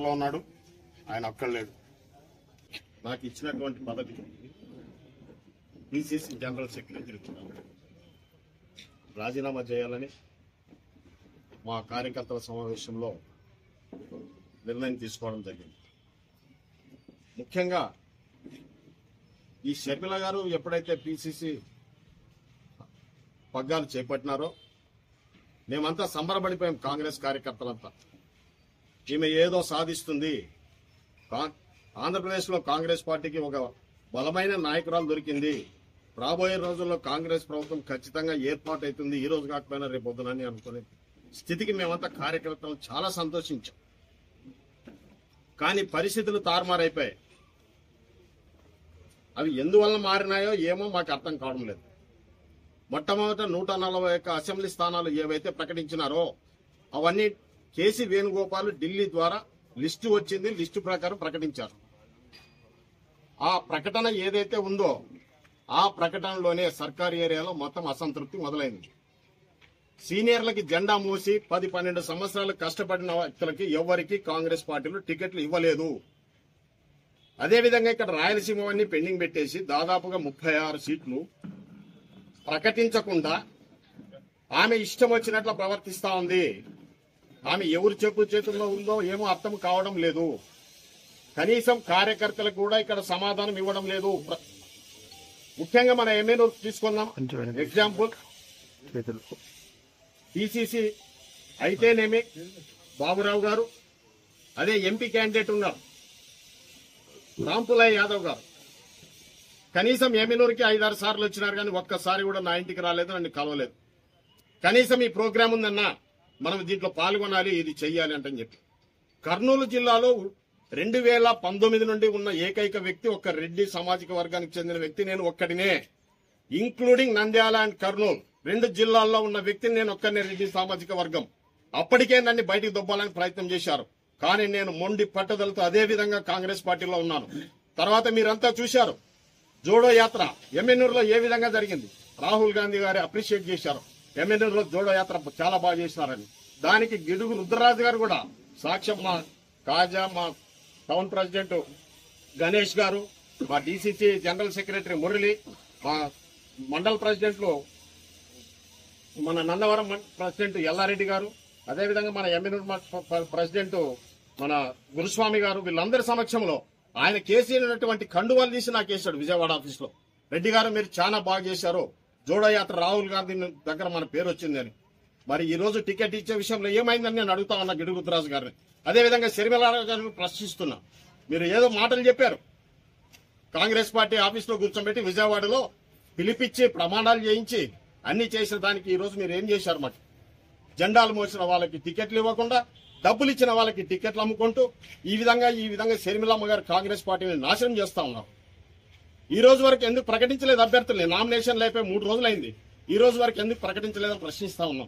ఉన్నాడు, ఆయన ఒక్కలేడు. నాకు ఇచ్చినటువంటి పదవి పిసిసి జనరల్ సెక్రటరీ రాజీనామా చేయాలని మా కార్యకర్తల సమావేశంలో నిర్ణయం తీసుకోవడం జరిగింది. ముఖ్యంగా ఈ షర్మిల గారు ఎప్పుడైతే పిసిసి పగ్గాలు చేపట్టినారో మేమంతా సంబరపడిపోయాం. కాంగ్రెస్ కార్యకర్తలంతా ఈమె ఏదో సాధిస్తుంది, ఆంధ్రప్రదేశ్ లో కాంగ్రెస్ పార్టీకి ఒక బలమైన నాయకురాలు దొరికింది, రాబోయే రోజుల్లో కాంగ్రెస్ ప్రభుత్వం ఖచ్చితంగా ఏర్పాటు అవుతుంది, ఈ రోజు కాకపోయినా రేపు వద్దునని అనుకునే స్థితికి మేమంతా కార్యకర్తలు చాలా సంతోషించాం. కానీ పరిస్థితులు తారుమారైపోయాయి. అవి ఎందువల్ల మారినాయో ఏమో మాకు అర్థం కావడం లేదు. మొట్టమొదట 141 అసెంబ్లీ స్థానాలు ఏవైతే ప్రకటించినారో అవన్నీ కేసీ వేణుగోపాల్ ఢిల్లీ ద్వారా లిస్టు వచ్చింది, లిస్టు ప్రకారం ప్రకటించారు. ఆ ప్రకటన ఏదైతే ఉందో ఆ ప్రకటనలోనే సర్కారు ఏరియాలో మొత్తం అసంతృప్తి మొదలైంది. సీనియర్లకి జెండా మూసి 10-12 సంవత్సరాలు కష్టపడిన వ్యక్తులకి ఎవరికి కాంగ్రెస్ పార్టీలో టికెట్లు ఇవ్వలేదు. అదేవిధంగా ఇక్కడ రాయలసీమవన్నీ పెండింగ్ పెట్టేసి దాదాపుగా 36 సీట్లు ప్రకటించకుండా ఆమె ఇష్టం వచ్చినట్లు ప్రవర్తిస్తా ఉంది. ఆమె ఎవరు చెప్పు చేతుల్లో ఉందో ఏమో అర్థం కావడం లేదు. కనీసం కార్యకర్తలకు కూడా ఇక్కడ సమాధానం ఇవ్వడం లేదు. ముఖ్యంగా మన ఎమ్మెల్యే తీసుకుందాం ఎగ్జాంపుల్. పిసిసి అయితేనేమి బాబురావు గారు, అదే ఎంపీ క్యాండిడేట్ ఉన్నారు రాంపులయ్య యాదవ్ గారు, కనీసం ఎమ్మెల్యేకి 5-6 సార్లు వచ్చినారు కానీ ఒక్కసారి కూడా నా ఇంటికి రాలేదు, నన్ను కలవలేదు. కనీసం ఈ ప్రోగ్రాం ఉందన్నా మనం దీంట్లో పాల్గొనాలి, ఇది చెయ్యాలి అంటని చెప్పి. కర్నూలు జిల్లాలో 2019 నుండి ఉన్న ఏకైక వ్యక్తి ఒక్క రెడ్డి సామాజిక వర్గానికి చెందిన వ్యక్తి నేను ఒక్కడినే, ఇంక్లూడింగ్ నంద్యాల అండ్ కర్నూలు 2 జిల్లాల్లో ఉన్న వ్యక్తిని నేను ఒక్కనే, రెడ్డి సామాజిక వర్గం. అప్పటికే నన్ను బయటికి దొబ్బాలని ప్రయత్నం చేశారు. కానీ నేను మొండి పట్టుదలతో అదే విధంగా కాంగ్రెస్ పార్టీలో ఉన్నాను. తర్వాత మీరంతా చూశారు జోడో యాత్ర ఎమ్మెన్యూరులో ఏ విధంగా జరిగింది. రాహుల్ గాంధీ గారు అప్రిషియేట్ చేశారు, ఎమ్మెన్యూరులో జోడో యాత్ర చాలా బాగా చేసినారని. దానికి గిడుగు రుద్రరాజు గారు కూడా సాక్ష్యం. మా కాజా, మా టౌన్ ప్రెసిడెంట్ గణేష్ గారు, మా డిసిసి జనరల్ సెక్రటరీ మురళి, మా మండల ప్రెసిడెంట్లు మన నందవరం ప్రెసిడెంట్ ఎల్లారెడ్డి గారు, అదేవిధంగా మన ఎమ్మెన్యూరు ప్రెసిడెంట్ మన గురుస్వామి గారు, వీళ్ళందరి సమక్షంలో ఆయన కేసీనటువంటి కండువాలు తీసి నాకు వేశాడు విజయవాడ ఆఫీస్ లో. రెడ్డి గారు మీరు చాలా బాగా చేశారు, జోడో యాత్ర రాహుల్ గాంధీ దగ్గర మన పేరు వచ్చిందని. మరి ఈ రోజు టికెట్ ఇచ్చే విషయంలో ఏమైందని నేను అడుగుతా ఉన్నా గిడుగు రుద్రరాజు గారిని. అదేవిధంగా షర్మిల గారిని ప్రశ్నిస్తున్నా. మీరు ఏదో మాటలు చెప్పారు, కాంగ్రెస్ పార్టీ ఆఫీస్ లో కూర్చోబెట్టి విజయవాడలో పిలిపించి ప్రమాణాలు చేయించి అన్ని చేసిన దానికి ఈ రోజు మీరు ఏం చేశారు? మాకు జెండాలు మోసిన వాళ్ళకి టికెట్లు ఇవ్వకుండా, డబ్బులు ఇచ్చిన వాళ్ళకి టికెట్లు అమ్ముకుంటూ ఈ విధంగా షర్మిలమ్మ గారు కాంగ్రెస్ పార్టీని నాశనం చేస్తా ఉన్నారు. ఈ రోజు వరకు ఎందుకు ప్రకటించలేదు అభ్యర్థుల్ని? నామినేషన్లు అయిపోయి 3 రోజులైంది, ఈ రోజు వరకు ఎందుకు ప్రకటించలేదని ప్రశ్నిస్తా ఉన్నాం.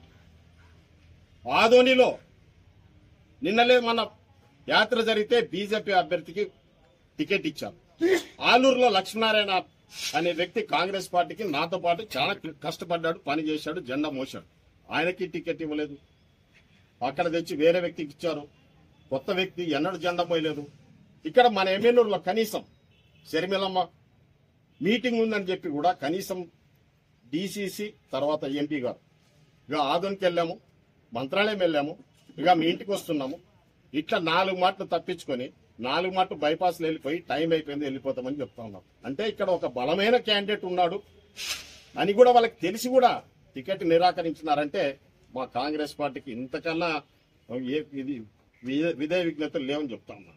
ఆదోనిలో నిన్నలే మన యాత్ర జరిగితే బీజేపీ అభ్యర్థికి టికెట్ ఇచ్చారు. ఆలూరులో లక్ష్మీనారాయణ అనే వ్యక్తి కాంగ్రెస్ పార్టీకి నాతో పాటు చాలా కష్టపడ్డాడు, పని చేశాడు, జెండా మోశాడు. ఆయనకి టికెట్ ఇవ్వలేదు. అక్కడ తెచ్చి వేరే వ్యక్తికి ఇచ్చారు. కొత్త వ్యక్తి ఎన్నడూ జెండా మోయలేదు. ఇక్కడ మన ఎమ్మెల్యేలో కనీసం షర్మిలమ్మ మీటింగ్ ఉందని చెప్పి కూడా కనీసం డిసిసి తర్వాత ఎంపీ గారు ఇక ఆదోనికి వెళ్ళాము, మంత్రాలయం వెళ్ళాము, ఇక మీ ఇంటికి వస్తున్నాము, ఇట్లా 4 మాటలు తప్పించుకొని 4 మాటలు బైపాస్లో వెళ్ళిపోయి టైం అయిపోయింది వెళ్ళిపోతామని చెప్తా ఉన్నాం. అంటే ఇక్కడ ఒక బలమైన క్యాండిడేట్ ఉన్నాడు అని కూడా వాళ్ళకి తెలిసి కూడా టికెట్ నిరాకరించినారంటే మా కాంగ్రెస్ పార్టీకి ఇంతకన్నా ఇది విధేయ విజ్ఞతలు లేవని చెప్తా ఉన్నాను.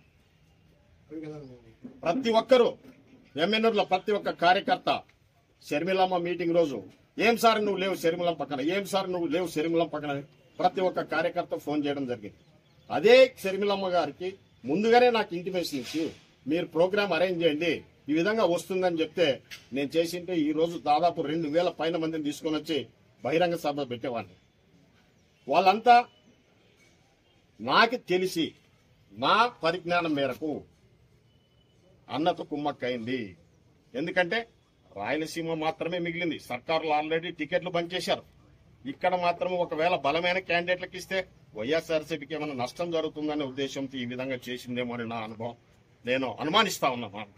ప్రతి ఒక్కరూ ఎమ్మెన్యూరులో ప్రతి ఒక్క కార్యకర్త షర్మిలమ్మ మీటింగ్ రోజు ఏం సార్ నువ్వు లేవు షర్మిలమ్మ పక్కన, ఏం సార్ నువ్వు లేవు షర్మిలమ్మ పక్కన ప్రతి ఒక్క కార్యకర్త ఫోన్ చేయడం జరిగింది. అదే షర్మిలమ్మ గారికి ముందుగానే నాకు ఇంటిమేషన్ ఇచ్చి మీరు ప్రోగ్రామ్ అరేంజ్ చేయండి, ఈ విధంగా వస్తుందని చెప్తే నేను చేసింటే ఈ రోజు దాదాపు 2000 పైన మందిని తీసుకొని వచ్చి బహిరంగ సభ పెట్టేవాడిని. వాళ్ళంతా నాకు తెలిసి నా పరిజ్ఞానం మేరకు అన్నతో కుమ్మక్కైంది. ఎందుకంటే రాయలసీమ మాత్రమే మిగిలింది. సర్కారులు ఆల్రెడీ టికెట్లు పనిచేశారు. ఇక్కడ మాత్రం ఒకవేళ బలమైన క్యాండిడేట్లకు ఇస్తే వైఎస్ఆర్సీపీకి ఏమైనా నష్టం జరుగుతుందనే ఉద్దేశంతో ఈ విధంగా చేసిందేమో అని నా అనుభవం. నేను అనుమానిస్తా ఉన్నా. మా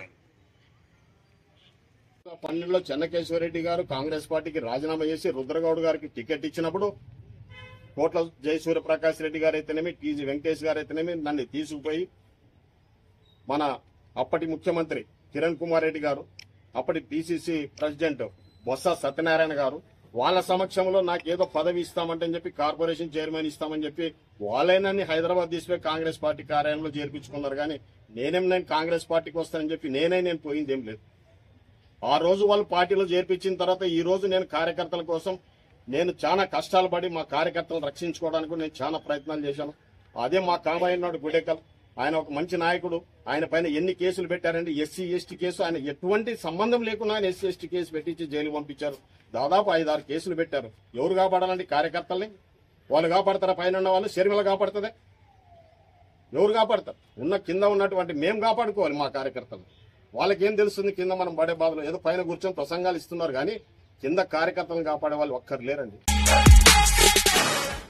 12లో చెన్నకేశ్వరరెడ్డి గారు కాంగ్రెస్ పార్టీకి రాజీనామా చేసి రుద్రగౌడ్ గారికి టికెట్ ఇచ్చినప్పుడు కోట్ల జయసూర్యప్రకాష్ రెడ్డి గారు అయితేనేమి, టీజీ వెంకటేష్ గారు అయితేనేమి నన్ను తీసుకుపోయి మన అప్పటి ముఖ్యమంత్రి కిరణ్ కుమార్ రెడ్డి గారు, అప్పటి పిసిసి ప్రెసిడెంట్ బొత్స సత్యనారాయణ గారు వాళ్ళ సమక్షంలో నాకేదో పదవి ఇస్తామంటే చెప్పి కార్పొరేషన్ చైర్మన్ ఇస్తామని చెప్పి వాళ్ళైనా హైదరాబాద్ తీసుకుపోయి కాంగ్రెస్ పార్టీ కార్యాలయంలో చేర్పించుకున్నారు. కానీ నేను కాంగ్రెస్ పార్టీకి వస్తానని చెప్పి నేను పోయింది ఏం లేదు. ఆ రోజు వాళ్ళు పార్టీలో చేర్పించిన తర్వాత ఈ రోజు నేను కార్యకర్తల కోసం నేను చాలా కష్టాలు పడి మా కార్యకర్తలను రక్షించుకోవడానికి నేను చాలా ప్రయత్నాలు చేశాను. అదే మా కామాయన్నాడు గుడేకల్, ఆయన ఒక మంచి నాయకుడు. ఆయన పైన ఎన్ని కేసులు పెట్టారండి, ఎస్సీ ఎస్టీ కేసు. ఆయన ఎటువంటి సంబంధం లేకుండా ఆయన ఎస్సీ ఎస్టీ కేసు పెట్టించి జైలు పంపించారు. దాదాపు 5-6 కేసులు పెట్టారు. ఎవరు కాపాడాలండి కార్యకర్తల్ని? వాళ్ళు కాపాడతారా? పైన ఉన్న వాళ్ళు షర్మిల కాపాడుతుందే? ఎవరు కాపాడతారు? కింద ఉన్నటువంటి మేము కాపాడుకోవాలి మా కార్యకర్తలు. వాళ్ళకేం తెలుస్తుంది కింద మనం పడే బాధలు? ఏదో పైన కూర్చొని ప్రసంగాలు ఇస్తున్నారు కానీ కింద కార్యకర్తలను కాపాడే వాళ్ళు ఒక్కరు లేరండి.